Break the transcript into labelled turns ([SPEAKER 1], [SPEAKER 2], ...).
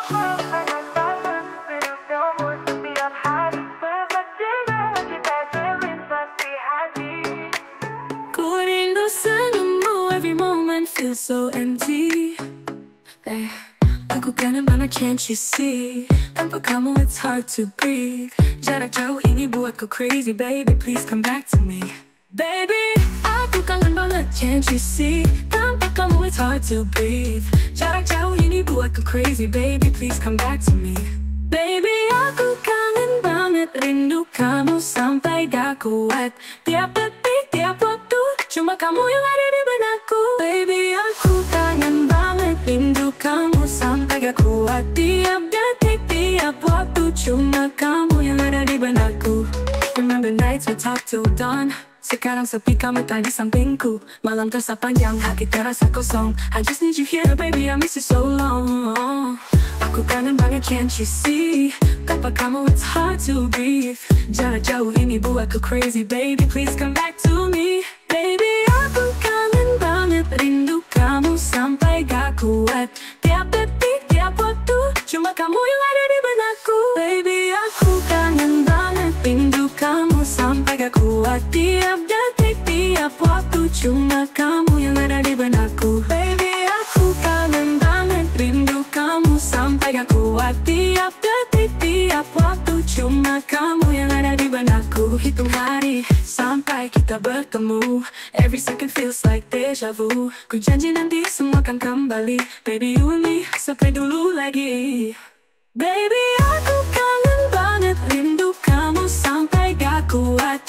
[SPEAKER 1] Ku rindu senyummu, every moment feels so empty. Aku kangen banget, can't you see? Tanpa kamu it's hard to breathe. Jarak jauh ini buatku crazy, baby please come back to me. Baby, aku kangen banget, can't you see? Tanpa kamu it's hard to breathe. Jarak jauh ini buatku crazy, baby please come back to me. Baby, aku kangen banget, rindu kamu sampai gak kuat. Tiap detik, tiap waktu, cuma kamu yang ada di benakku. Baby, aku kangen banget, rindu kamu sampai gak kuat. Tiap detik, tiap waktu, cuma kamu yang ada di benakku. Remember nights we talk till dawn. Sekarang sepi, kamu tak di sampingku. Malam terasa panjang, hati terasa kosong. I just need you here, baby, I miss you so long. Aku kangen banget, can't you see? Tanpa kamu it's hard to breathe. Jarak jauh ini buatku crazy, baby please come back to me. Baby, aku kangen banget, rindu kamu sampai gak kuat. Tiap detik, tiap waktu, cuma kamu yang ada di benakku. Baby, aku kangen banget, rindu kamu sampai gak kuat. Tiap detik, tiap waktu, cuma kamu yang ada di benakku. Baby, aku kangen banget, rindu kamu sampai gak kuat. Tiap detik, tiap waktu, cuma kamu yang ada di benakku. Hitung hari sampai kita bertemu. Every second feels like deja vu. Ku janji nanti semua akan kembali. Baby, you and me, sampai dulu lagi. Baby, aku kangen banget, rindu kamu sampai gak kuat.